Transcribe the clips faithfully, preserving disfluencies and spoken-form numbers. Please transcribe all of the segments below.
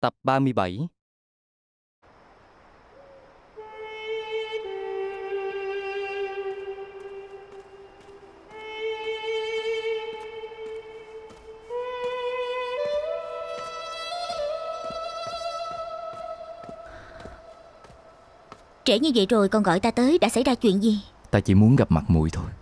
Tập ba mươi bảy. Trễ như vậy rồi còn gọi ta tới, đã xảy ra chuyện gì? Ta chỉ muốn gặp mặt muội thôi.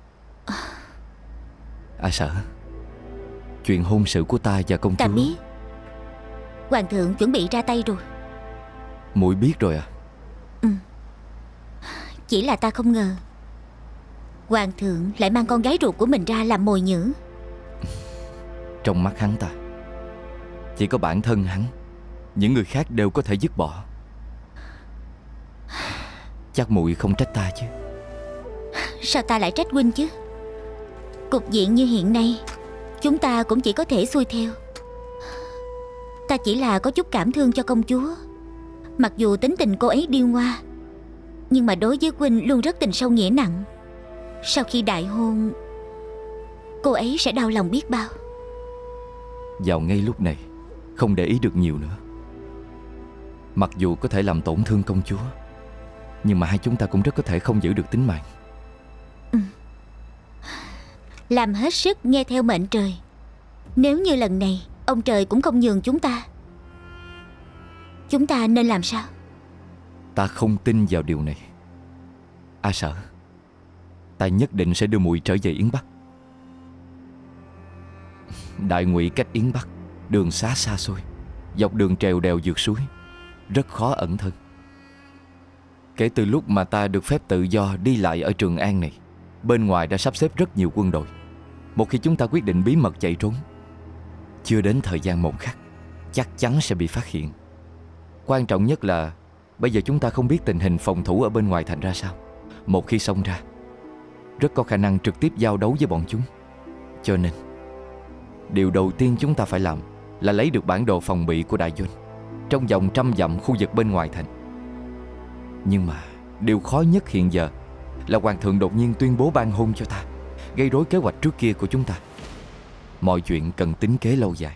À Sở, chuyện hôn sự của ta và công chúa. Ta biết. Hoàng thượng chuẩn bị ra tay rồi. Muội biết rồi à? Ừ. Chỉ là ta không ngờ Hoàng thượng lại mang con gái ruột của mình ra làm mồi nhử. Trong mắt hắn ta, chỉ có bản thân hắn, những người khác đều có thể dứt bỏ. Chắc muội không trách ta chứ? Sao ta lại trách huynh chứ? Cục diện như hiện nay, chúng ta cũng chỉ có thể xuôi theo. Ta chỉ là có chút cảm thương cho công chúa. Mặc dù tính tình cô ấy điêu ngoa, nhưng mà đối với huynh luôn rất tình sâu nghĩa nặng. Sau khi đại hôn, cô ấy sẽ đau lòng biết bao. Vào ngay lúc này, không để ý được nhiều nữa. Mặc dù có thể làm tổn thương công chúa, nhưng mà hai chúng ta cũng rất có thể không giữ được tính mạng. Ừ. Làm hết sức nghe theo mệnh trời. Nếu như lần này ông trời cũng không nhường chúng ta, chúng ta nên làm sao? Ta không tin vào điều này. A Sở, ta nhất định sẽ đưa muội trở về Yến Bắc. Đại Ngụy cách Yến Bắc đường xá xa xôi, dọc đường trèo đèo vượt suối, rất khó ẩn thân. Kể từ lúc mà ta được phép tự do đi lại ở Trường An này, bên ngoài đã sắp xếp rất nhiều quân đội. Một khi chúng ta quyết định bí mật chạy trốn, chưa đến thời gian một khắc, chắc chắn sẽ bị phát hiện. Quan trọng nhất là bây giờ chúng ta không biết tình hình phòng thủ ở bên ngoài thành ra sao. Một khi xông ra, rất có khả năng trực tiếp giao đấu với bọn chúng. Cho nên điều đầu tiên chúng ta phải làm là lấy được bản đồ phòng bị của đại doanh trong vòng trăm dặm khu vực bên ngoài thành. Nhưng mà điều khó nhất hiện giờ là hoàng thượng đột nhiên tuyên bố ban hôn cho ta, gây rối kế hoạch trước kia của chúng ta. Mọi chuyện cần tính kế lâu dài.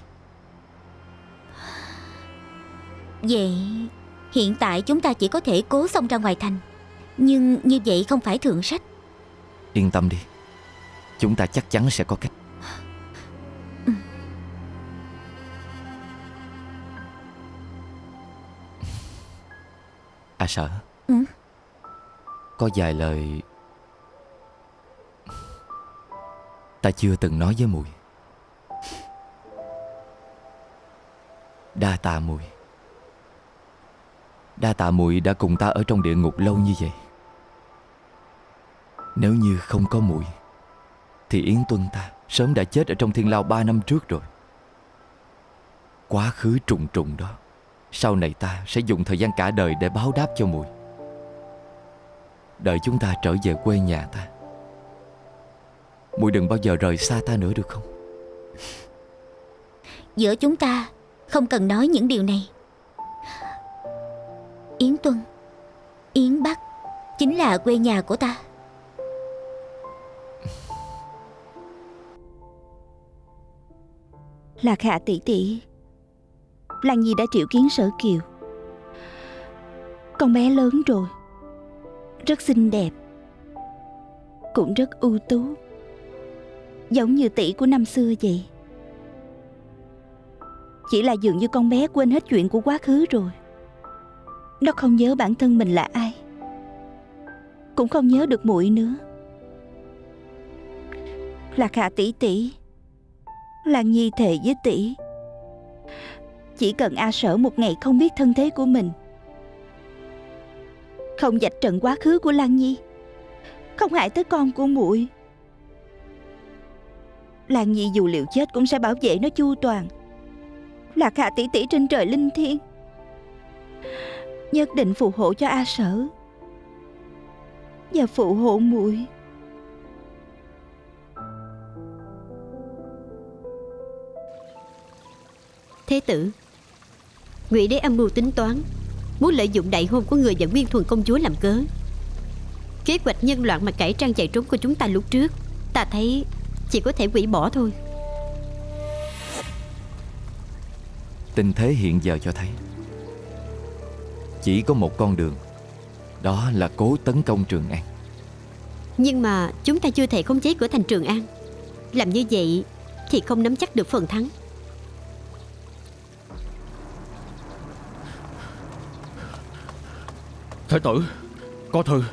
Vậy hiện tại chúng ta chỉ có thể cố xông ra ngoài thành. Nhưng như vậy không phải thượng sách. Yên tâm đi, chúng ta chắc chắn sẽ có cách. Ừ. À Sở, ừ? có vài lời ta chưa từng nói với muội. Đa tạ muội. Đa tạ muội đã cùng ta ở trong địa ngục lâu như vậy. Nếu như không có muội thì Yến Tuân ta sớm đã chết ở trong thiên lao ba năm trước rồi. Quá khứ trùng trùng đó, sau này ta sẽ dùng thời gian cả đời để báo đáp cho muội. Đợi chúng ta trở về quê nhà ta, muội đừng bao giờ rời xa ta nữa được không? Giữa chúng ta không cần nói những điều này. Yến Tuân, Yến Bắc chính là quê nhà của ta. Lạc Hạ tỷ tỷ, Lan Nhi đã triệu kiến Sở Kiều. Con bé lớn rồi, rất xinh đẹp, cũng rất ưu tú, giống như tỷ của năm xưa vậy. Chỉ là dường như con bé quên hết chuyện của quá khứ rồi. Nó không nhớ bản thân mình là ai, cũng không nhớ được muội nữa. Lạc Hạ tỷ tỷ, Lan Nhi thề với tỷ, chỉ cần A Sở một ngày không biết thân thế của mình, không vạch trần quá khứ của Lan Nhi, không hại tới con của muội, Lan Nhi dù liều chết cũng sẽ bảo vệ nó chu toàn. Lạc Hạ tỷ tỷ trên trời linh thiêng, nhất định phù hộ cho A Sở và phù hộ muội. Thế tử, Ngụy Đế âm mưu tính toán, muốn lợi dụng đại hôn của người và Nguyên Thuần công chúa làm cớ. Kế hoạch nhân loạn mà cải trang chạy trốn của chúng ta lúc trước, ta thấy chỉ có thể hủy bỏ thôi. Tình thế hiện giờ cho thấy chỉ có một con đường, đó là cố tấn công Trường An. Nhưng mà chúng ta chưa thể khống chế cửa thành Trường An. Làm như vậy thì không nắm chắc được phần thắng. Thái tử, có thư.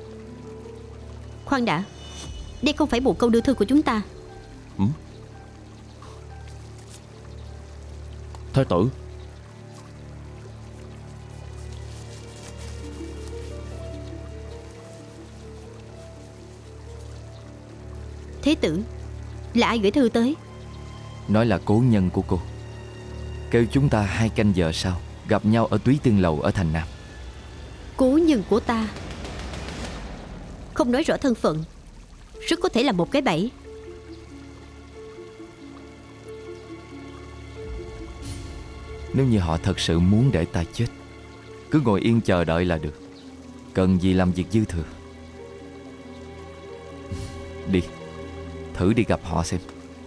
Khoan đã, đây không phải một câu đưa thư của chúng ta. Ừ? Thái tử, Thế tử, là ai gửi thư tới? Nói là cố nhân của cô, kêu chúng ta hai canh giờ sau gặp nhau ở Túy Tiên Lầu ở thành Nam. Cố nhân của ta? Không nói rõ thân phận, rất có thể là một cái bẫy. Nếu như họ thật sự muốn để ta chết, cứ ngồi yên chờ đợi là được, cần gì làm việc dư thừa. Đi, thử đi gặp họ xem.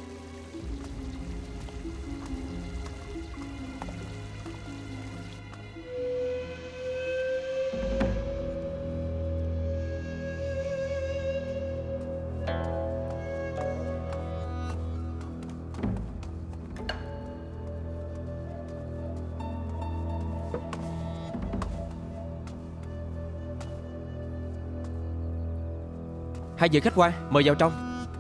hai vị khách quan, mời vào trong.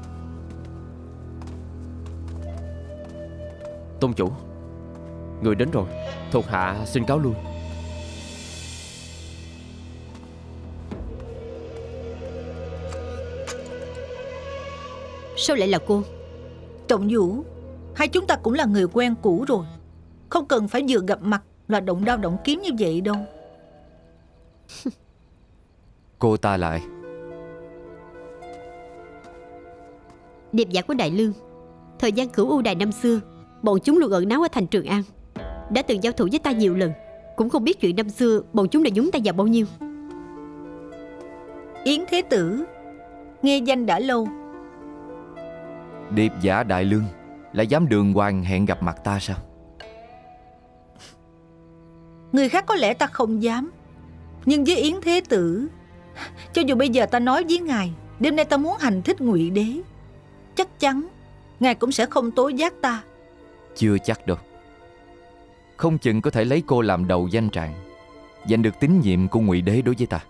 Tôn chủ, người đến rồi, thuộc hạ xin cáo lui. Sao lại là cô? Trọng Vũ, hai chúng ta cũng là người quen cũ rồi, không cần phải vừa gặp mặt là động đao động kiếm như vậy đâu. Cô ta là ai? Điệp giả của Đại Lương. Thời gian Cửu U Đài năm xưa, bọn chúng luôn ẩn náu ở thành Trường An, đã từng giao thủ với ta nhiều lần. Cũng không biết chuyện năm xưa bọn chúng đã nhúng tay vào bao nhiêu. Yến Thế Tử, nghe danh đã lâu. Điệp giả Đại Lương lại dám đường hoàng hẹn gặp mặt ta sao? Người khác có lẽ ta không dám, nhưng với Yến Thế Tử, cho dù bây giờ ta nói với ngài đêm nay ta muốn hành thích Ngụy Đế, chắc chắn ngài cũng sẽ không tố giác ta. Chưa chắc đâu. Không chừng có thể lấy cô làm đầu danh trạng, giành được tín nhiệm của Ngụy Đế đối với ta.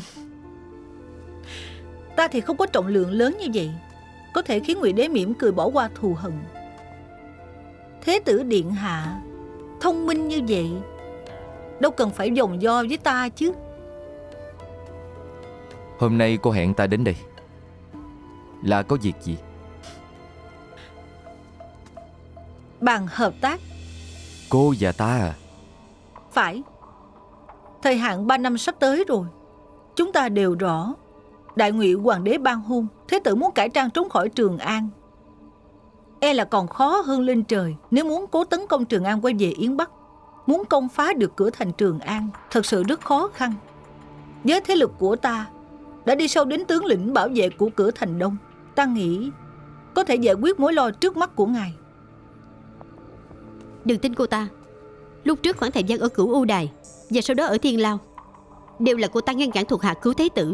Ta thì không có trọng lượng lớn như vậy, có thể khiến Ngụy Đế mỉm cười bỏ qua thù hận. Thế tử điện hạ thông minh như vậy, đâu cần phải vòng vo với ta chứ. Hôm nay cô hẹn ta đến đây là có việc gì? Bàn hợp tác. Cô và ta à? Phải. Thời hạn ba năm sắp tới rồi. Chúng ta đều rõ, Đại Ngụy Hoàng đế ban hôn, Thế tử muốn cải trang trốn khỏi Trường An, e là còn khó hơn lên trời. Nếu muốn cố tấn công Trường An quay về Yến Bắc, muốn công phá được cửa thành Trường An, thật sự rất khó khăn. Với thế lực của ta đã đi sâu đến tướng lĩnh bảo vệ của cửa thành Đông, ta nghĩ có thể giải quyết mối lo trước mắt của ngài. Đừng tin cô ta. Lúc trước khoảng thời gian ở Cửu U Đài và sau đó ở Thiên Lao, đều là cô ta ngăn cản thuộc hạ cứu Thế tử.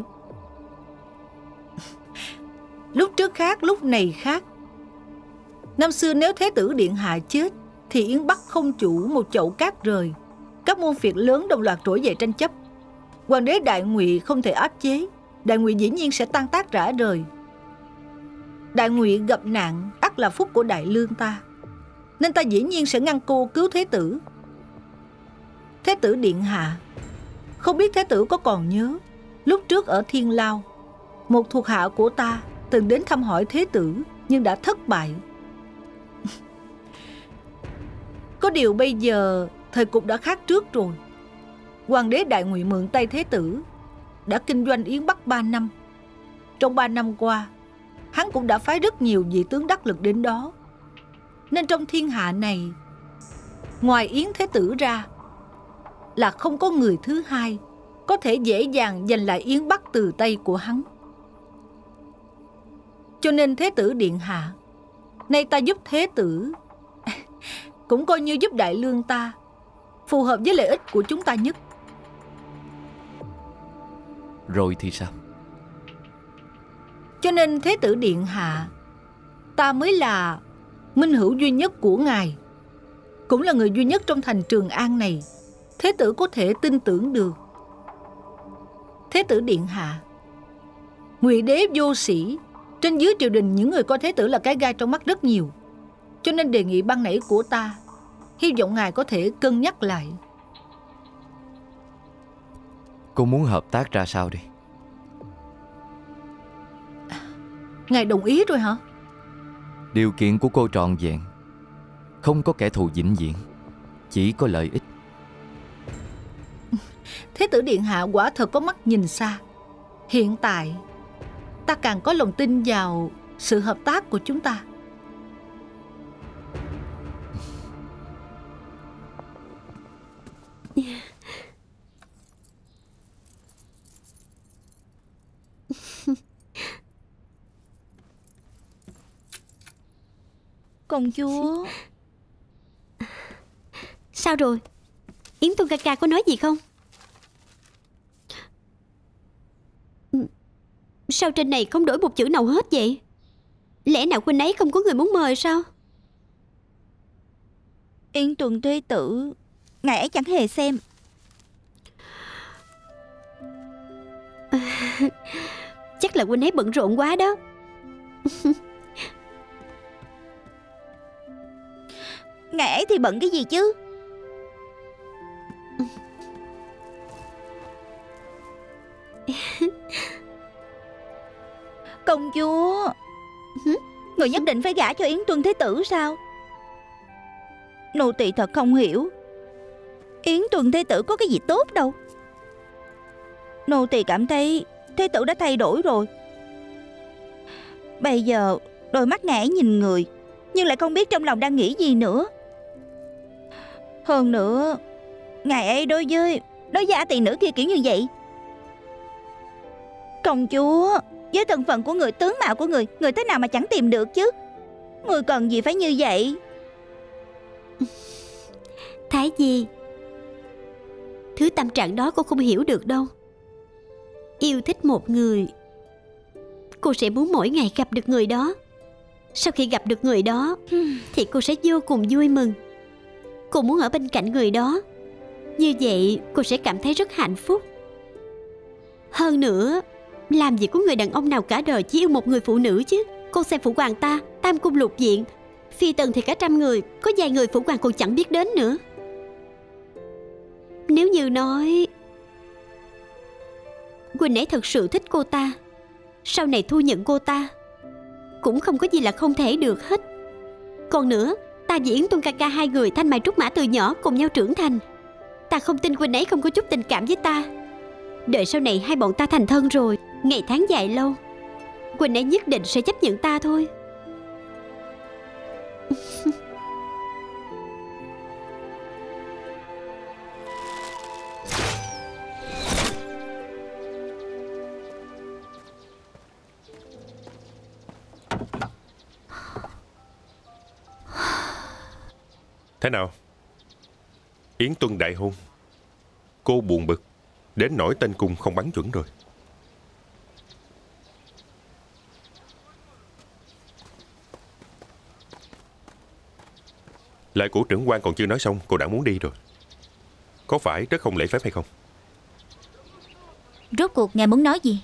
Lúc trước khác, lúc này khác. Năm xưa nếu Thế tử điện hạ chết, thì Yến Bắc không chủ một chậu cát rời, các môn phiệt lớn đồng loạt trỗi dậy tranh chấp. Hoàng đế Đại Ngụy không thể áp chế, Đại Ngụy dĩ nhiên sẽ tan tác rã rời. Đại Ngụy gặp nạn ắt là phúc của Đại Lương ta, nên ta dĩ nhiên sẽ ngăn cô cứu Thế tử. Thế tử điện hạ, không biết Thế tử có còn nhớ, lúc trước ở Thiên Lao, một thuộc hạ của ta từng đến thăm hỏi Thế tử, nhưng đã thất bại. Có điều bây giờ thời cục đã khác trước rồi. Hoàng đế Đại Ngụy mượn tay Thế tử, đã kinh doanh Yến Bắc ba năm. Trong ba năm qua, hắn cũng đã phái rất nhiều vị tướng đắc lực đến đó. Nên trong thiên hạ này, ngoài Yến Thế tử ra, là không có người thứ hai có thể dễ dàng giành lại Yến Bắc từ tay của hắn. Cho nên Thế tử điện hạ, nay ta giúp Thế tử cũng coi như giúp đại lương ta, phù hợp với lợi ích của chúng ta nhất. Rồi thì sao? Cho nên Thế tử điện hạ, ta mới là minh hữu duy nhất của ngài, cũng là người duy nhất trong thành Trường An này Thế tử có thể tin tưởng được. Thế tử điện hạ, Ngụy đế vô sĩ, trên dưới triều đình những người coi Thế tử là cái gai trong mắt rất nhiều. Cho nên đề nghị ban nãy của ta, hy vọng ngài có thể cân nhắc lại. Cô muốn hợp tác ra sao đi? Ngài đồng ý rồi hả? Điều kiện của cô trọn vẹn, không có kẻ thù vĩnh viễn, chỉ có lợi ích. Thế tử điện hạ quả thật có mắt nhìn xa. Hiện tại ta càng có lòng tin vào sự hợp tác của chúng ta. Công chúa. Sao rồi? Yến Tuân ca ca có nói gì không? Sao trên này không đổi một chữ nào hết vậy? Lẽ nào huynh ấy không có người muốn mời sao? Yến Tuân thế tử, ngài ấy chẳng hề xem. À, chắc là huynh ấy bận rộn quá đó. Ngài ấy thì bận cái gì chứ? Công chúa, người nhất định phải gả cho Yến Tuân thế tử sao? Nô tỳ thật không hiểu, Yến Tuân thế tử có cái gì tốt đâu. Nô tỳ cảm thấy thế tử đã thay đổi rồi. Bây giờ đôi mắt ngài ấy nhìn người, nhưng lại không biết trong lòng đang nghĩ gì nữa. Hơn nữa, ngài ấy đối với Đối với ả tỳ nữ kia kiểu như vậy. Công chúa, với thân phận của người, tướng mạo của người, người thế nào mà chẳng tìm được chứ? Người cần gì phải như vậy? Thái Di, thứ tâm trạng đó cô không hiểu được đâu. Yêu thích một người, cô sẽ muốn mỗi ngày gặp được người đó. Sau khi gặp được người đó thì cô sẽ vô cùng vui mừng. Cô muốn ở bên cạnh người đó. Như vậy cô sẽ cảm thấy rất hạnh phúc. Hơn nữa, làm gì có người đàn ông nào cả đời chỉ yêu một người phụ nữ chứ. Cô xem phụ hoàng ta, tam cung lục diện, phi tần thì cả trăm người, có vài người phụ hoàng còn chẳng biết đến nữa. Nếu như nói huynh ấy thật sự thích cô ta, sau này thu nhận cô ta cũng không có gì là không thể được hết. Còn nữa, ta và Yến Tuân ca ca hai người thanh mai trúc mã từ nhỏ cùng nhau trưởng thành. Ta không tin huynh ấy không có chút tình cảm với ta. Đợi sau này hai bọn ta thành thân rồi, ngày tháng dài lâu, huynh ấy nhất định sẽ chấp nhận ta thôi. Thế nào? Yến Tuân đại hôn, cô buồn bực đến nỗi tên cung không bắn chuẩn rồi. Lời của trưởng quan còn chưa nói xong, cô đã muốn đi rồi. Có phải rất không lễ phép hay không? Rốt cuộc ngài muốn nói gì?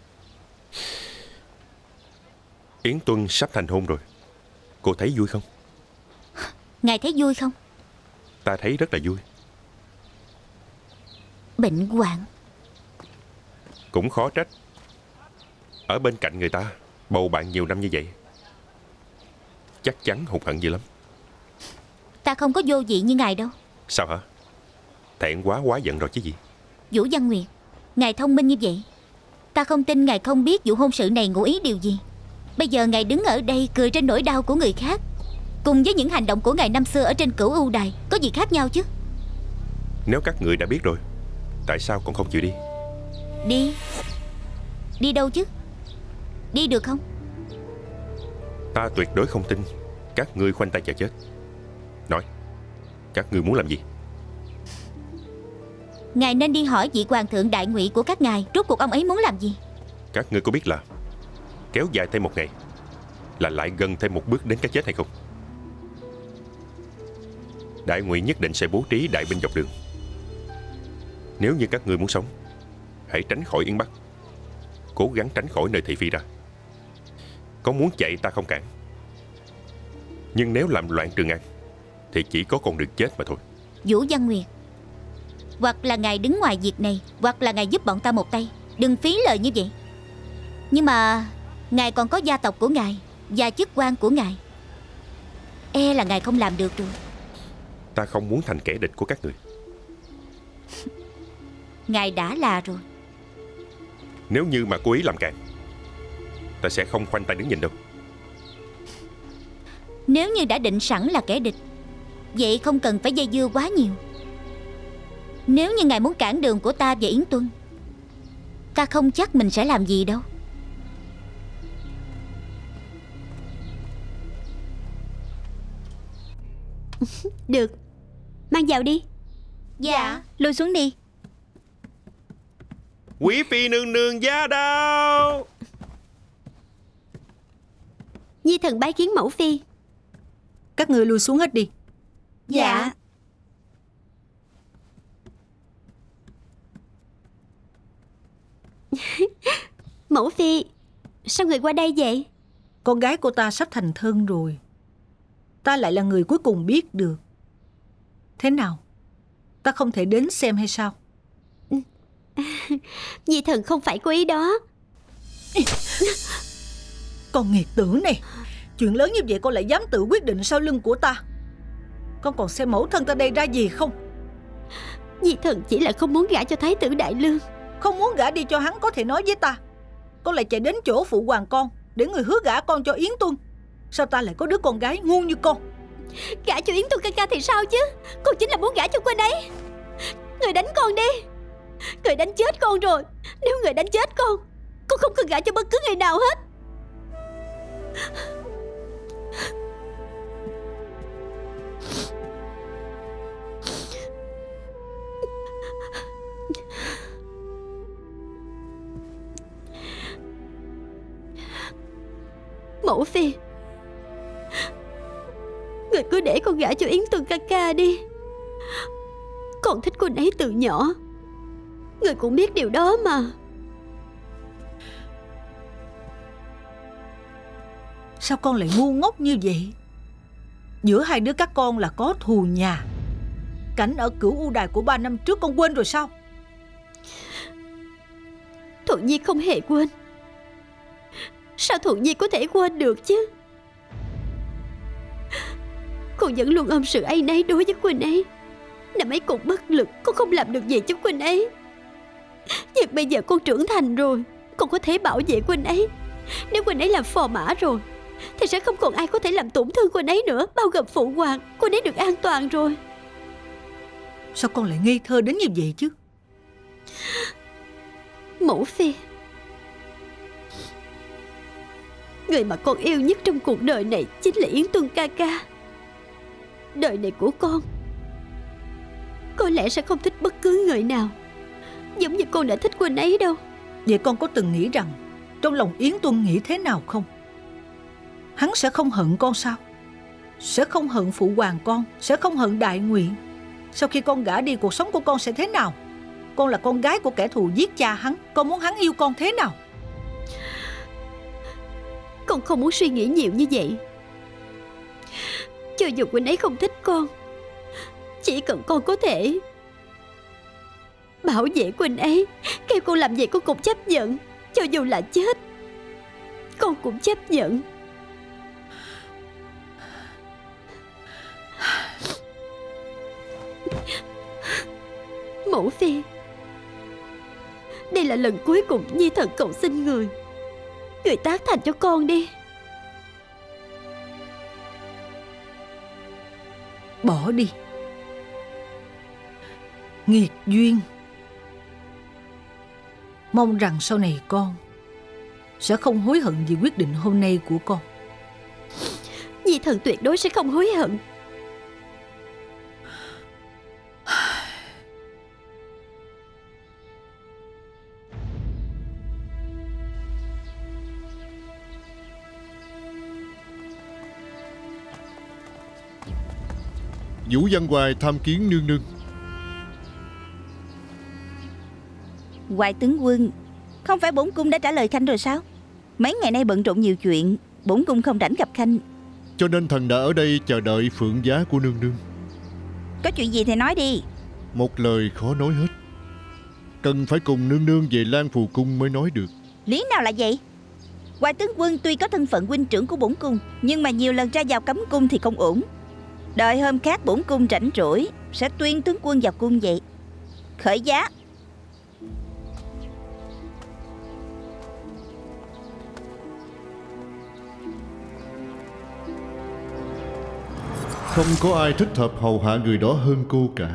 Yến Tuân sắp thành hôn rồi, cô thấy vui không? Ngài thấy vui không? Ta thấy rất là vui. Bệnh hoạn. Cũng khó trách. Ở bên cạnh người ta bầu bạn nhiều năm như vậy, chắc chắn hụt hận dữ lắm. Ta không có vô vị như ngài đâu. Sao hả? Thẹn quá quá giận rồi chứ gì. Vũ Văn Nguyệt, ngài thông minh như vậy, ta không tin ngài không biết vụ hôn sự này ngụ ý điều gì. Bây giờ ngài đứng ở đây cười trên nỗi đau của người khác, cùng với những hành động của ngài năm xưa ở trên Cửu U Đài có gì khác nhau chứ? Nếu các người đã biết rồi, tại sao còn không chịu đi? Đi? Đi đâu chứ? Đi được không? Ta tuyệt đối không tin các ngươi khoanh tay chờ chết. Nói, Các ngươi muốn làm gì? Ngài nên đi hỏi vị hoàng thượng đại ngụy của các ngài, rốt cuộc ông ấy muốn làm gì. Các ngươi có biết là kéo dài thêm một ngày là lại gần thêm một bước đến cái chết hay không? Đại ngụy nhất định sẽ bố trí đại binh dọc đường. Nếu như các ngươi muốn sống, hãy tránh khỏi Yến Bắc, cố gắng tránh khỏi nơi thị phi ra. Có muốn chạy ta không cản, nhưng nếu làm loạn Trường An thì chỉ có con đường chết mà thôi. Vũ Văn Nguyệt, hoặc là ngài đứng ngoài việc này, hoặc là ngài giúp bọn ta một tay. Đừng phí lời như vậy. Nhưng mà ngài còn có gia tộc của ngài và chức quan của ngài, e là ngài không làm được rồi. Ta không muốn thành kẻ địch của các người. Ngài đã là rồi. Nếu như mà cố ý làm càn, ta sẽ không khoanh tay đứng nhìn đâu. Nếu như đã định sẵn là kẻ địch, vậy không cần phải dây dưa quá nhiều. Nếu như ngài muốn cản đường của ta và Yến Tuân, ta không chắc mình sẽ làm gì đâu. Được, mang vào đi. Dạ. Lùi xuống đi. Quý phi nương nương giá đao. Nhi thần bái kiến mẫu phi. Các người lùi xuống hết đi. Dạ. Mẫu phi, sao người qua đây vậy? Con gái của ta sắp thành thân rồi, ta lại là người cuối cùng biết được. Thế nào, ta không thể đến xem hay sao? Nhi thần không phải cố ý đó. Con nghiệt tử này, chuyện lớn như vậy con lại dám tự quyết định sau lưng của ta. Con còn xem mẫu thân ta đây ra gì không? Nhi thần chỉ là không muốn gả cho thái tử Đại Lương. Không muốn gả đi cho hắn có thể nói với ta. Con lại chạy đến chỗ phụ hoàng con để người hứa gả con cho Yến Tuân. Sao ta lại có đứa con gái ngu như con? Gả cho Yến Tuân ca ca thì sao chứ? Con chính là muốn gả cho cô ấy. Người đánh con đi. Người đánh chết con rồi. Nếu người đánh chết con, con không cần gả cho bất cứ người nào hết. Mẫu phi, người cứ để con gả cho Yến Tuân ca ca đi. Con thích cô ấy từ nhỏ, người cũng biết điều đó mà. Sao con lại ngu ngốc như vậy? Giữa hai đứa các con là có thù nhà. Cảnh ở Cửu U Đài của ba năm trước con quên rồi sao? Thuận Nhi không hề quên. Sao Thuận Nhi có thể quên được chứ? Con vẫn luôn ôm sự áy náy đối với Quỳnh ấy. Năm ấy con bất lực, con không làm được gì cho Quỳnh ấy. Nhưng bây giờ con trưởng thành rồi, con có thể bảo vệ Quỳnh ấy. Nếu Quỳnh ấy làm phò mã rồi thì sẽ không còn ai có thể làm tổn thương Quỳnh ấy nữa, bao gồm phụ hoàng. Quỳnh ấy được an toàn rồi. Sao con lại ngây thơ đến như vậy chứ? Mẫu phi, người mà con yêu nhất trong cuộc đời này chính là Yến Tuân ca ca. Đời này của con có lẽ sẽ không thích bất cứ người nào giống như con đã thích Quỳnh ấy đâu. Vậy con có từng nghĩ rằng trong lòng Yến Tuân nghĩ thế nào không? Hắn sẽ không hận con sao? Sẽ không hận phụ hoàng con? Sẽ không hận Đại Ngụy? Sau khi con gả đi, cuộc sống của con sẽ thế nào? Con là con gái của kẻ thù giết cha hắn, con muốn hắn yêu con thế nào? Con không muốn suy nghĩ nhiều như vậy. Cho dù Quỳnh ấy không thích con, chỉ cần con có thể bảo vệ Quỳnh ấy, kêu con làm gì con cũng chấp nhận. Cho dù là chết, con cũng chấp nhận. Mẫu phi, đây là lần cuối cùng Nhi thần cầu xin người. Người tán thành cho con đi. Bỏ đi. Nghiệt duyên. Mong rằng sau này con sẽ không hối hận vì quyết định hôm nay của con. Nhi thần tuyệt đối sẽ không hối hận. Vũ Văn Hoài tham kiến nương nương. Hoài tướng quân, không phải bổn cung đã trả lời Khanh rồi sao? Mấy ngày nay bận rộn nhiều chuyện, bổn cung không rảnh gặp Khanh. Cho nên thần đã ở đây chờ đợi phượng giá của nương nương. Có chuyện gì thì nói đi. Một lời khó nói hết. Cần phải cùng nương nương về Lan Phù Cung mới nói được. Lý nào là vậy? Hoài tướng quân tuy có thân phận huynh trưởng của bổn cung, nhưng mà nhiều lần ra vào cấm cung thì không ổn. Đợi hôm khác bổn cung rảnh rỗi sẽ tuyên tướng quân vào cung vậy. Khởi giá. Không có ai thích hợp hầu hạ người đó hơn cô cả.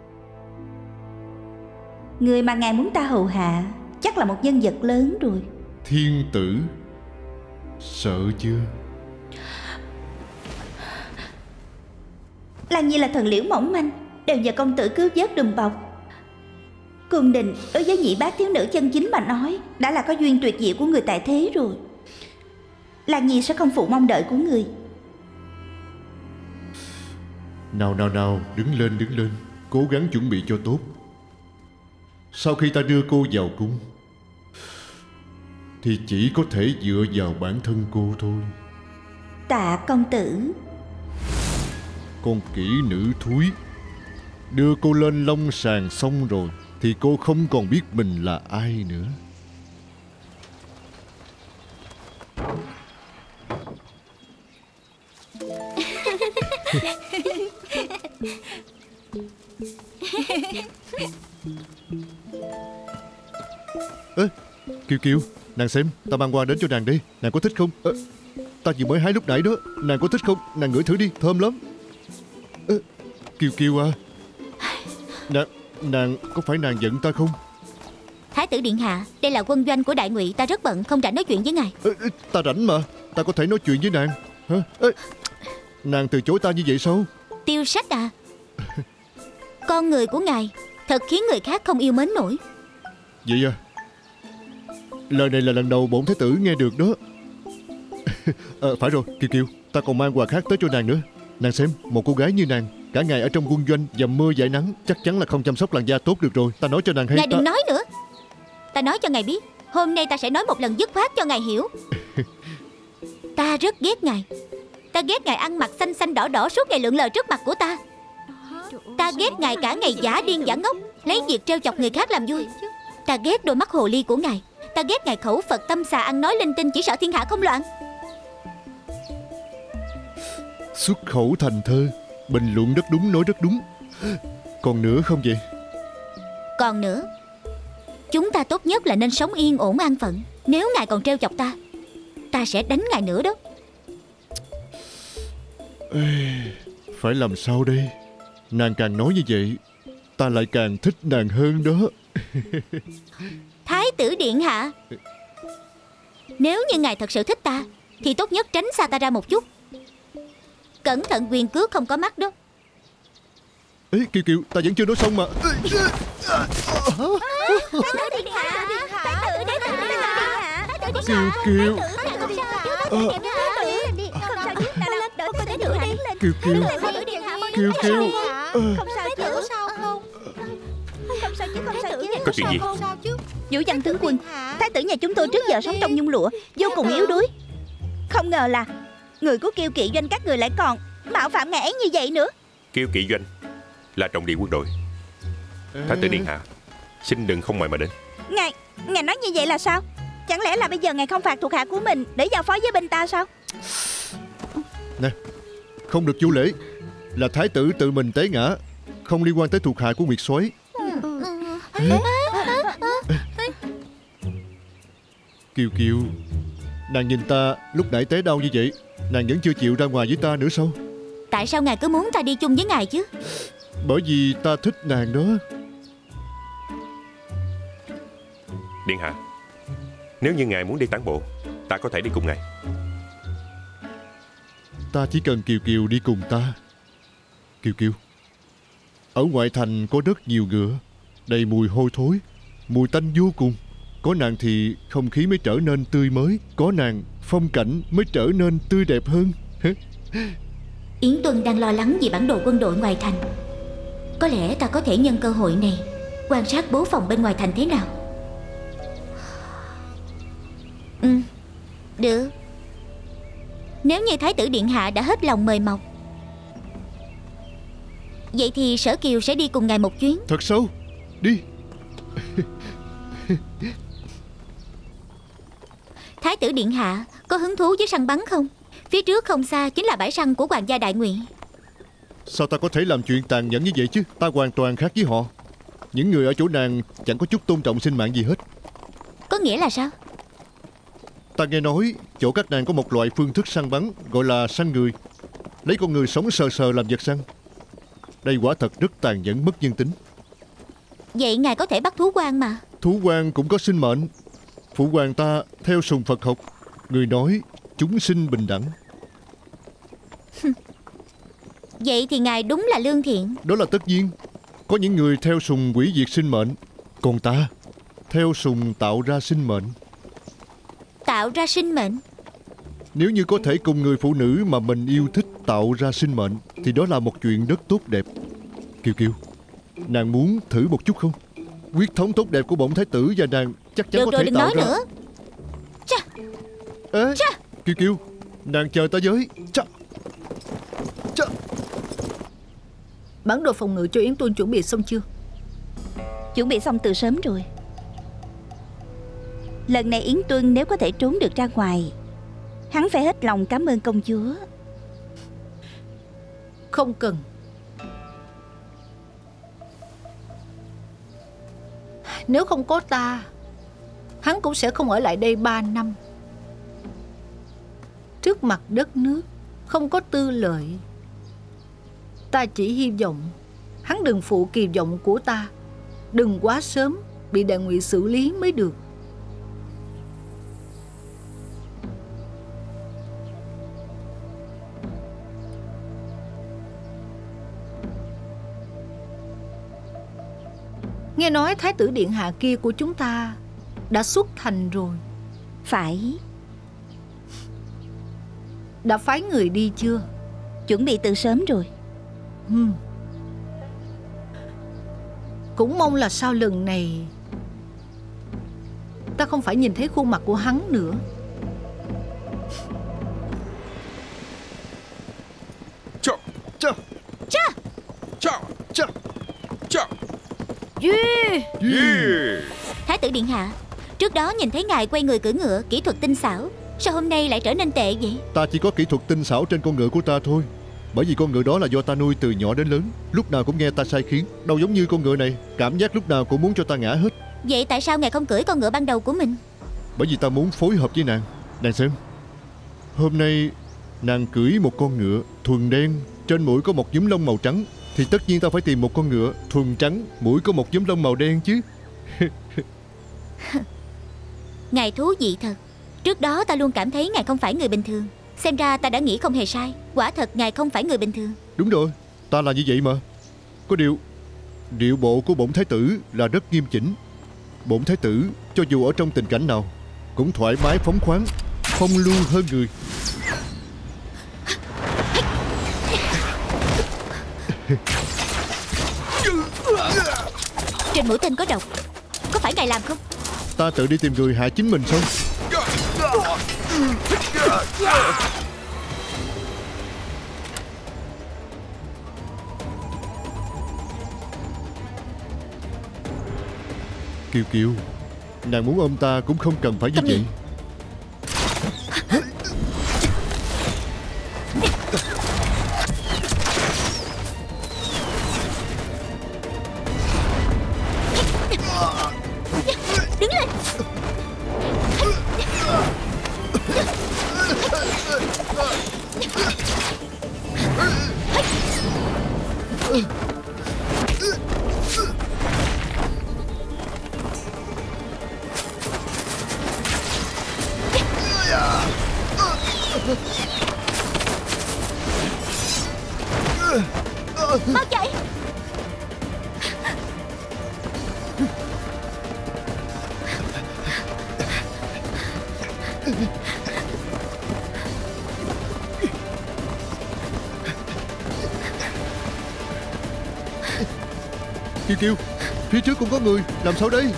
Người mà ngài muốn ta hầu hạ chắc là một nhân vật lớn rồi. Thiên tử. Sợ chưa? Lan Nhi là thần liễu mỏng manh, đều nhờ công tử cứu vớt đùm bọc. Cung đình đối với nhị bác thiếu nữ chân chính mà nói đã là có duyên tuyệt diệu của người tại thế rồi. Lan Nhi sẽ không phụ mong đợi của người. Nào nào nào, đứng lên đứng lên, cố gắng chuẩn bị cho tốt. Sau khi ta đưa cô vào cung thì chỉ có thể dựa vào bản thân cô thôi. Tạ công tử. Con kỹ nữ thúi, đưa cô lên long sàng xong rồi thì cô không còn biết mình là ai nữa. Ê, Kiều Kiều, nàng xem, ta mang hoa đến cho nàng đi. Nàng có thích không? Ê, ta vừa mới hái lúc nãy đó. Nàng có thích không? Nàng ngửi thử đi, thơm lắm. Ê, Kiều Kiều à, Nàng, nàng, có phải nàng giận ta không? Thái tử điện hạ, đây là quân doanh của đại ngụy, ta rất bận, không rảnh nói chuyện với ngài. Ê, ê, ta rảnh mà, ta có thể nói chuyện với nàng. Hả? Ê, nàng từ chối ta như vậy sao? Tiêu Sách à, con người của ngài thật khiến người khác không yêu mến nổi. Vậy à? Lời này là lần đầu bổn thái tử nghe được đó. À, phải rồi, Kiều Kiều, ta còn mang quà khác tới cho nàng nữa. Nàng xem, một cô gái như nàng cả ngày ở trong quân doanh dầm mưa dãi nắng, chắc chắn là không chăm sóc làn da tốt được rồi. Ta nói cho nàng hay. Ngài ta... đừng nói nữa. Ta nói cho ngài biết, hôm nay ta sẽ nói một lần dứt khoát cho ngài hiểu. Ta rất ghét ngài. Ta ghét ngài ăn mặc xanh xanh đỏ đỏ suốt ngày lượn lờ trước mặt của ta. Ta ghét ngài cả ngày giả điên giả ngốc, lấy việc trêu chọc người khác làm vui. Ta ghét đôi mắt hồ ly của ngài. Ta ghét ngài khẩu Phật tâm xà, ăn nói linh tinh, chỉ sợ thiên hạ không loạn. Xuất khẩu thành thơ, bình luận rất đúng, nói rất đúng. Còn nữa không vậy? Còn nữa, chúng ta tốt nhất là nên sống yên ổn an phận. Nếu ngài còn trêu chọc ta, ta sẽ đánh ngài nữa đó. Ê, phải làm sao đây? Nàng càng nói như vậy, ta lại càng thích nàng hơn đó. Thái tử điện hạ, nếu như ngài thật sự thích ta thì tốt nhất tránh xa ta ra một chút. Cẩn thận quyền cước không có mắt đó. Ê, Kiều Kiều, ta vẫn chưa nói xong mà. Thái tử điện hạ, thái tử điện hạ, thái tử điện hạ, Kiều Kiều, Kiều Kiều, Kiều Kiều, không sao chứ? Không sao chứ, không sao chứ? Có chuyện gì? Vũ Văn tướng quân, thái tử nhà chúng tôi trước giờ sống trong nhung lụa, vô cùng yếu đuối. Không ngờ là người của Kiêu Kỵ doanh các người lại còn mạo phạm ngài ấy như vậy nữa. Kiêu Kỵ doanh là trọng địa quân đội. Thái tử điện hạ, xin đừng không mời mà đến. Ngài, ngài nói như vậy là sao? Chẳng lẽ là bây giờ ngài không phạt thuộc hạ của mình để giao phó với binh ta sao? Nè, không được vô lễ. Là thái tử tự mình té ngã, không liên quan tới thuộc hạ của Nguyệt Soái. Kiều Kiều, nàng nhìn ta lúc nãy té đau như vậy, nàng vẫn chưa chịu ra ngoài với ta nữa sao? Tại sao ngài cứ muốn ta đi chung với ngài chứ? Bởi vì ta thích nàng đó. Điện hạ, nếu như ngài muốn đi tản bộ, ta có thể đi cùng ngài. Ta chỉ cần Kiều Kiều đi cùng ta. Kiều Kiều, ở ngoại thành có rất nhiều ngựa, đầy mùi hôi thối, mùi tanh vô cùng. Có nàng thì không khí mới trở nên tươi mới, có nàng phong cảnh mới trở nên tươi đẹp hơn. Yến Tuân đang lo lắng vì bản đồ quân đội ngoài thành. Có lẽ ta có thể nhân cơ hội này quan sát bố phòng bên ngoài thành thế nào. Ừ, được. Nếu như Thái tử điện hạ đã hết lòng mời mọc, vậy thì Sở Kiều sẽ đi cùng ngài một chuyến. Thật sao? Đi. Thái tử điện hạ có hứng thú với săn bắn không? Phía trước không xa chính là bãi săn của hoàng gia Đại Ngụy. Sao ta có thể làm chuyện tàn nhẫn như vậy chứ? Ta hoàn toàn khác với họ. Những người ở chỗ nàng chẳng có chút tôn trọng sinh mạng gì hết. Có nghĩa là sao? Ta nghe nói chỗ các nàng có một loại phương thức săn bắn gọi là săn người. Lấy con người sống sờ sờ làm vật săn. Đây quả thật rất tàn nhẫn, mất nhân tính. Vậy ngài có thể bắt thú quan mà. Thú quan cũng có sinh mệnh. Phụ hoàng ta theo sùng Phật học, người nói chúng sinh bình đẳng. Vậy thì ngài đúng là lương thiện. Đó là tất nhiên. Có những người theo sùng hủy diệt sinh mệnh, còn ta theo sùng tạo ra sinh mệnh. Tạo ra sinh mệnh? Nếu như có thể cùng người phụ nữ mà mình yêu thích tạo ra sinh mệnh thì đó là một chuyện rất tốt đẹp. Kiều Kiều, nàng muốn thử một chút không? Huyết thống tốt đẹp của bổn thái tử và nàng chắc chắn được có rồi, thể đừng tạo nói ra. nữa. Chà. Ê, Chà. Kiều Kiều, nàng chờ ta với. Chà. Chà. Bản đồ phòng ngự cho Yến Tuân chuẩn bị xong chưa? Chuẩn bị xong từ sớm rồi. Lần này Yến Tuân nếu có thể trốn được ra ngoài, hắn phải hết lòng cảm ơn công chúa. Không cần. Nếu không có ta, hắn cũng sẽ không ở lại đây ba năm. Trước mặt đất nước không có tư lợi. Ta chỉ hy vọng hắn đừng phụ kỳ vọng của ta, đừng quá sớm bị Đại Ngụy xử lý mới được. Nghe nói Thái tử điện hạ kia của chúng ta đã xuất thành rồi. Phải. Đã phái người đi chưa? Chuẩn bị từ sớm rồi. Hmm. Cũng mong là sau lần này ta không phải nhìn thấy khuôn mặt của hắn nữa. Chà. Chà. Chà. Chà. Chà. Chà. Yeah. Yeah. Thái tử điện hạ, trước đó nhìn thấy ngài quay người cưỡi ngựa kỹ thuật tinh xảo, sao hôm nay lại trở nên tệ vậy? Ta chỉ có kỹ thuật tinh xảo trên con ngựa của ta thôi. Bởi vì con ngựa đó là do ta nuôi từ nhỏ đến lớn, lúc nào cũng nghe ta sai khiến. Đâu giống như con ngựa này, cảm giác lúc nào cũng muốn cho ta ngã hết. Vậy tại sao ngài không cưỡi con ngựa ban đầu của mình? Bởi vì ta muốn phối hợp với nàng. Nàng xem, hôm nay nàng cưỡi một con ngựa thuần đen, trên mũi có một nhúm lông màu trắng, thì tất nhiên ta phải tìm một con ngựa thuần trắng, mũi có một nhúm lông màu đen chứ. Ngài thú vị thật. Trước đó ta luôn cảm thấy ngài không phải người bình thường. Xem ra ta đã nghĩ không hề sai. Quả thật ngài không phải người bình thường. Đúng rồi, ta là như vậy mà. Có điều, điệu bộ của bổn thái tử là rất nghiêm chỉnh. Bổn thái tử cho dù ở trong tình cảnh nào cũng thoải mái phóng khoáng, phong lưu hơn người. Trên mũi tên có độc, có phải ngài làm không? Ta tự đi tìm người hại chính mình sao? Kiều Kiều, nàng muốn ôm ta cũng không cần phải như vậy. Đứng lên. Mau chạy. Kiều Kiều, phía trước cũng có người, làm sao đây?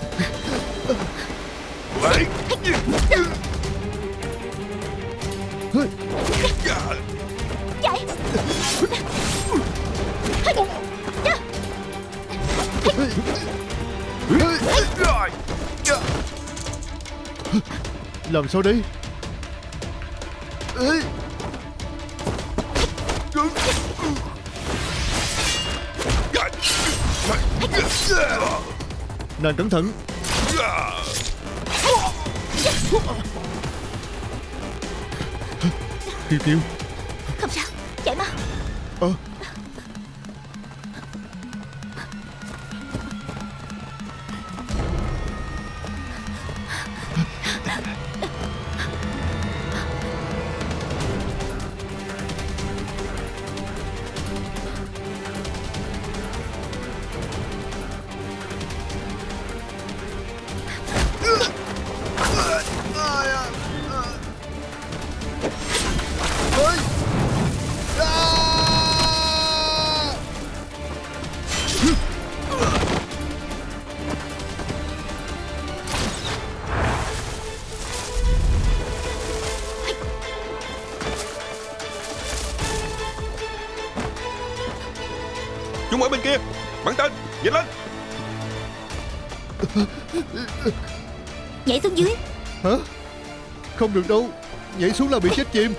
Chạy. Làm sao đây? Nàng cẩn thận. Kiều Kiều. Không sao, chạy mau. Ờ Chúng ở bên kia. Bắn tên, nhanh lên. Nhảy xuống dưới. Hả? Không được đâu, nhảy xuống là bị chết chìm.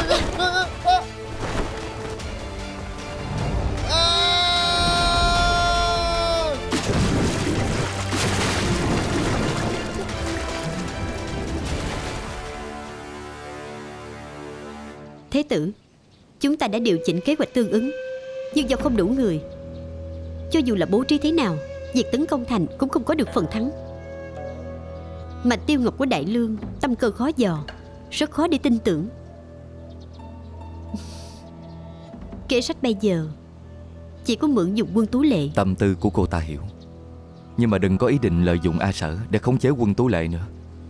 Thế tử, chúng ta đã điều chỉnh kế hoạch tương ứng, nhưng do không đủ người, cho dù là bố trí thế nào, việc tấn công thành cũng không có được phần thắng. Mạch Tiêu Ngọc của Đại Lương tâm cơ khó dò, rất khó để tin tưởng. Kế sách bây giờ chỉ có mượn dùng quân Tú Lệ. Tâm tư của cô ta hiểu, nhưng mà đừng có ý định lợi dụng A Sở để khống chế quân Tú Lệ nữa.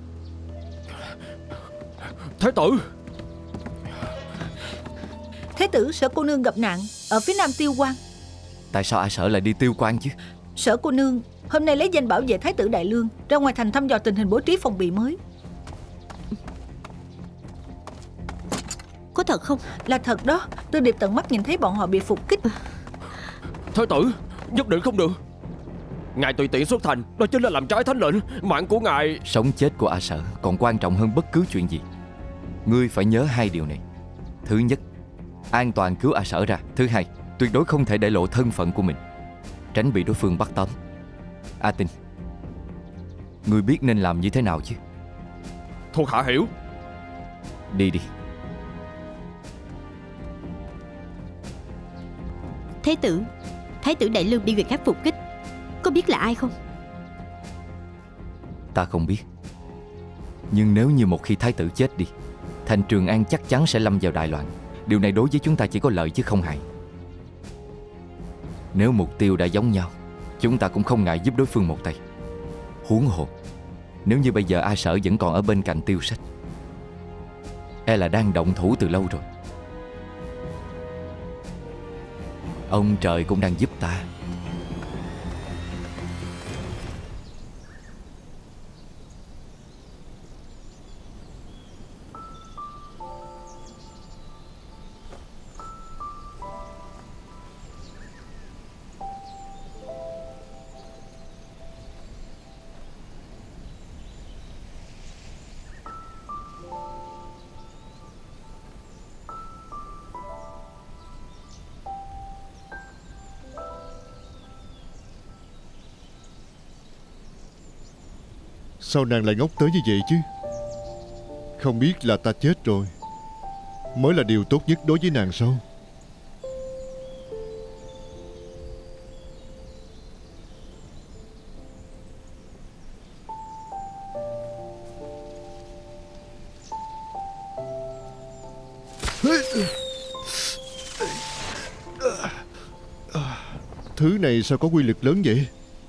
Thái tử. Thế tử, Sở cô nương gặp nạn ở phía nam Tiêu Quan. Tại sao A Sở lại đi Tiêu Quan chứ? Sở cô nương hôm nay lấy danh bảo vệ Thái tử Đại Lương ra ngoài thành thăm dò tình hình bố trí phòng bị mới. Có thật không? Là thật đó. Tư Điệp tận mắt nhìn thấy bọn họ bị phục kích. Thái tử, nhất định không được. Ngài tùy tiện xuất thành, đó chính là làm trái thánh lệnh. Mạng của ngài... Sống chết của A Sở còn quan trọng hơn bất cứ chuyện gì. Ngươi phải nhớ hai điều này. Thứ nhất, an toàn cứu A Sở ra. Thứ hai, tuyệt đối không thể để lộ thân phận của mình, tránh bị đối phương bắt tóm. A Tinh, ngươi biết nên làm như thế nào chứ? Thuộc hạ hiểu. Đi đi. Thế tử, Thái tử Đại Lương bị người khác phục kích, có biết là ai không? Ta không biết. Nhưng nếu như một khi Thái tử chết đi, thành Trường An chắc chắn sẽ lâm vào đại loạn. Điều này đối với chúng ta chỉ có lợi chứ không hại. Nếu mục tiêu đã giống nhau, chúng ta cũng không ngại giúp đối phương một tay. Huống hồ, nếu như bây giờ A Sở vẫn còn ở bên cạnh Tiêu Sách, e là đang động thủ từ lâu rồi. Ông trời cũng đang giúp ta. Sao nàng lại ngốc tới như vậy chứ? Không biết là ta chết rồi mới là điều tốt nhất đối với nàng sao? Thứ này sao có quy lực lớn vậy?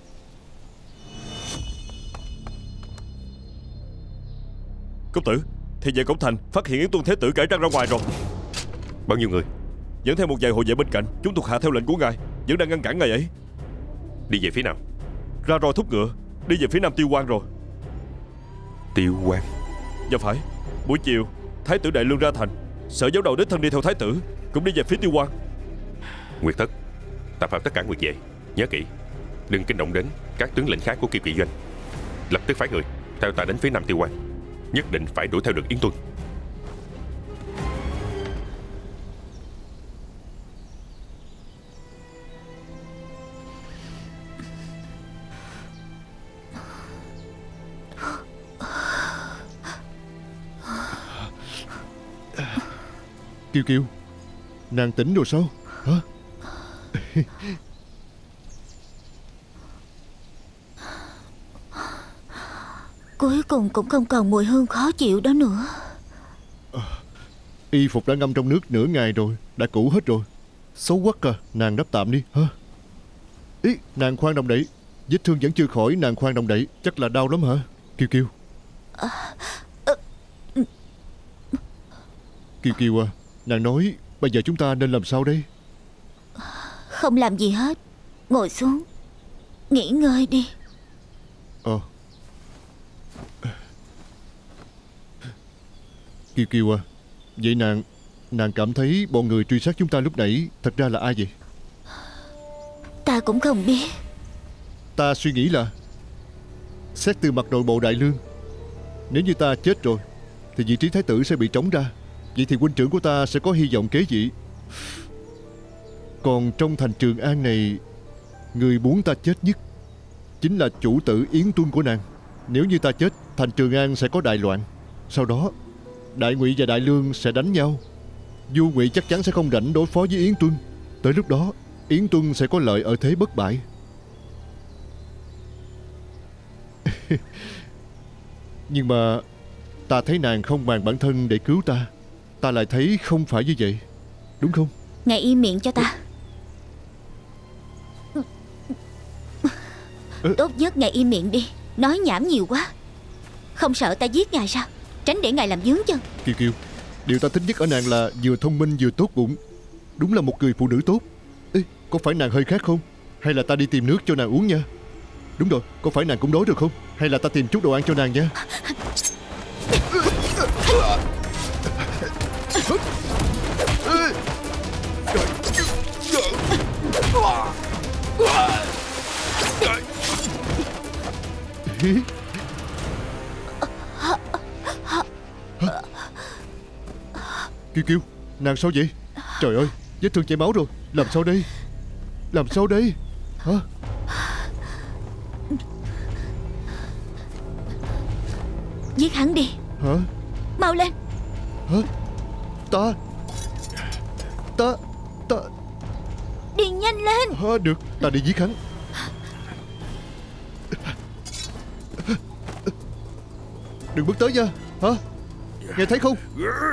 Công tử, thì về cổng thành phát hiện Yến Tuân Thế Tử cải trang ra ngoài rồi. Bao nhiêu người? Dẫn theo một vài hộ vệ bên cạnh. Chúng thuộc hạ theo lệnh của ngài vẫn đang ngăn cản ngài ấy. Đi về phía nào? Ra roi thúc ngựa, đi về phía nam Tiêu Quan rồi. Tiêu Quan? Dạ phải. Buổi chiều Thái tử Đại Lương ra thành, Sở giáo đầu đích thân đi theo Thái tử, cũng đi về phía Tiêu Quan. Nguyệt thất, tập hợp tất cả Nguyệt vệ. Nhớ kỹ, đừng kinh động đến các tướng lĩnh khác của Kiều Kỵ doanh. Lập tức phái người theo ta đến phía nam Tiêu Quan. Nhất định phải đuổi theo được Yến Tuân. Kiều Kiều, nàng tỉnh rồi sao? Hả? Cuối cùng cũng không còn mùi hương khó chịu đó nữa. À, y phục đã ngâm trong nước nửa ngày rồi, đã cũ hết rồi. Xấu quắc à, nàng đắp tạm đi hả? Ý, nàng khoan động đậy. Vết thương vẫn chưa khỏi, nàng khoan động đậy. Chắc là đau lắm hả? Kiều Kiều. À, à, Kiều Kiều à, nàng nói bây giờ chúng ta nên làm sao đây? Không làm gì hết. Ngồi xuống, nghỉ ngơi đi. Ờ à. Kiều Kiều à, vậy nàng Nàng cảm thấy bọn người truy sát chúng ta lúc nãy thật ra là ai vậy? Ta cũng không biết. Ta suy nghĩ là xét từ mặt nội bộ Đại Lương, nếu như ta chết rồi thì vị trí thái tử sẽ bị trống ra. Vậy thì huynh trưởng của ta sẽ có hy vọng kế vị. Còn trong thành Trường An này, người muốn ta chết nhất chính là chủ tử Yến Tuân của nàng. Nếu như ta chết, thành Trường An sẽ có đại loạn. Sau đó Đại Ngụy và Đại Lương sẽ đánh nhau. Vua Ngụy chắc chắn sẽ không rảnh đối phó với Yến Tuân. Tới lúc đó Yến Tuân sẽ có lợi ở thế bất bại. Nhưng mà ta thấy nàng không màng bản thân để cứu ta. Ta lại thấy không phải như vậy, đúng không? Ngài im miệng cho ta. Tốt nhất ngài im miệng đi. Nói nhảm nhiều quá. Không sợ ta giết ngài sao? Tránh để ngài làm vướng chân. Kiều Kiều, điều ta thích nhất ở nàng là vừa thông minh vừa tốt bụng. Đúng là một người phụ nữ tốt. Ê, có phải nàng hơi khác không? Hay là ta đi tìm nước cho nàng uống nha. Đúng rồi, có phải nàng cũng đói được không? Hay là ta tìm chút đồ ăn cho nàng nha. Kiều Kiều, nàng sao vậy? Trời ơi, vết thương chảy máu rồi. Làm sao đây? Làm sao đây? Hả? Giết hắn đi. Hả? Mau lên. Hả? Ta Ta Ta Đi nhanh lên. Hả? Được, ta đi giết hắn. Đừng bước tới nha. Hả? Nghe thấy không?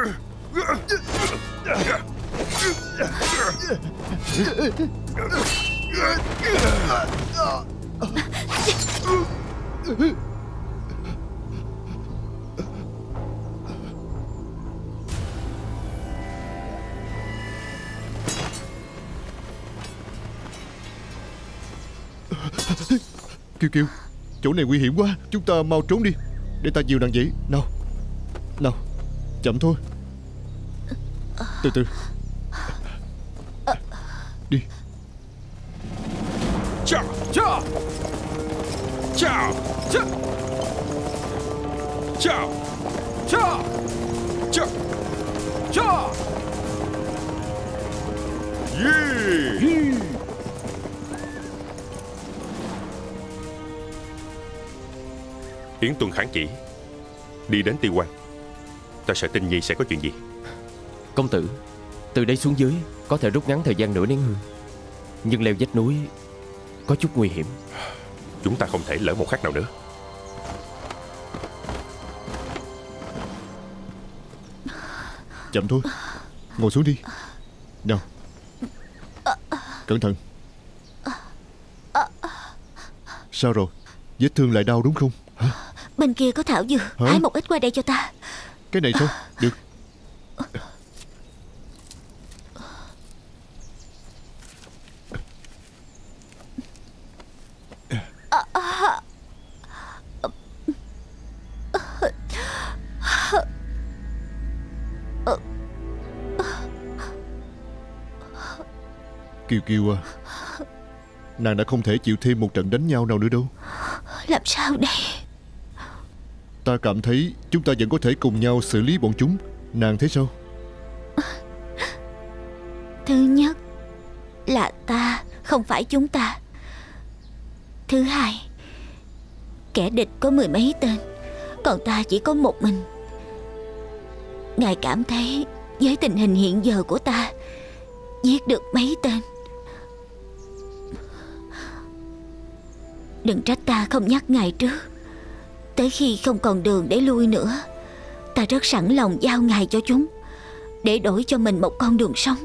Kiều Kiều, chỗ này nguy hiểm quá. Chúng ta mau trốn đi. Để ta dìu nàng dậy. Nào Nào, chậm thôi. Từ từ. Đi. Chà, chà. Chà, chà. Chà. Chà. Chà. Chà. Yeah. Yeah. Yến Tuân kháng chỉ đi đến Tiêu Quan. Ta sợ Tinh Nhi sẽ có chuyện gì. Công tử, từ đây xuống dưới có thể rút ngắn thời gian nửa nén hương, nhưng leo vách núi có chút nguy hiểm. Chúng ta không thể lỡ một khắc nào nữa. Chậm thôi. Ngồi xuống đi. Nào, cẩn thận. Sao rồi? Vết thương lại đau đúng không? Hả? Bên kia có thảo dược. Hả? Hái một ít qua đây cho ta. Cái này sao? Được. Kiều Kiều à, nàng đã không thể chịu thêm một trận đánh nhau nào nữa đâu. Làm sao đây? Ta cảm thấy chúng ta vẫn có thể cùng nhau xử lý bọn chúng. Nàng thấy sao? Thứ nhất là ta, không phải chúng ta. Thứ hai, kẻ địch có mười mấy tên, còn ta chỉ có một mình. Ngài cảm thấy với tình hình hiện giờ của ta, giết được mấy tên? Đừng trách ta không nhắc ngài trước. Tới khi không còn đường để lui nữa, ta rất sẵn lòng giao ngài cho chúng, để đổi cho mình một con đường sống.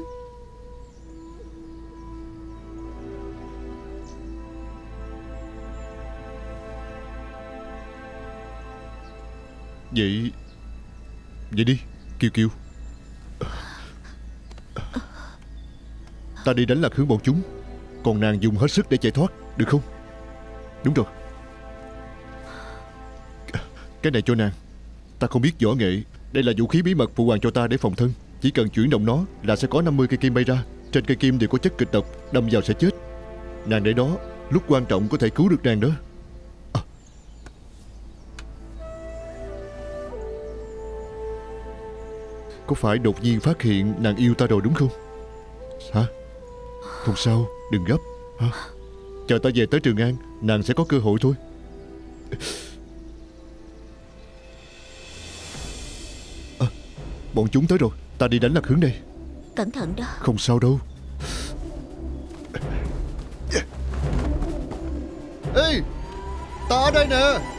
Vậy Vậy đi Kiều Kiều. Ta đi đánh lạc hướng bọn chúng, còn nàng dùng hết sức để chạy thoát, được không? Đúng rồi. Cái này cho nàng. Ta không biết võ nghệ. Đây là vũ khí bí mật phụ hoàng cho ta để phòng thân. Chỉ cần chuyển động nó là sẽ có năm mươi cây kim bay ra. Trên cây kim đều có chất kịch độc, đâm vào sẽ chết. Nàng để đó, lúc quan trọng có thể cứu được nàng đó. À. Có phải đột nhiên phát hiện nàng yêu ta rồi đúng không? Hả? Không sao, đừng gấp. Hả? Chờ ta về tới Trường An, nàng sẽ có cơ hội thôi. À, bọn chúng tới rồi. Ta đi đánh lạc hướng đây. Cẩn thận đó. Không sao đâu. Ê, ta ở đây nè.